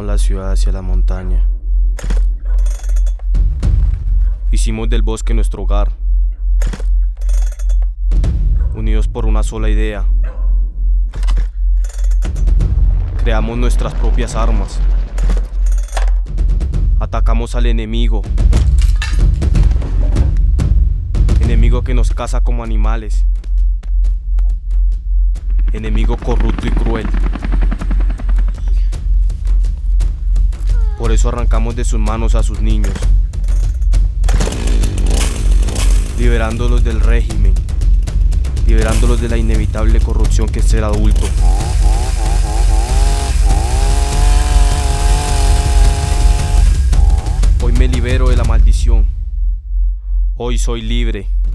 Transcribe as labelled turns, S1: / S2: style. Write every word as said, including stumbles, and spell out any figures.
S1: la ciudad hacia la montaña. Hicimos del bosque nuestro hogar, unidos por una sola idea. Creamos nuestras propias armas. Atacamos al enemigo. Enemigo que nos caza como animales. Enemigo corrupto y cruel. Por eso arrancamos de sus manos a sus niños, liberándolos del régimen, liberándolos de la inevitable corrupción que es ser adulto. Hoy me libero de la maldición. Hoy soy libre.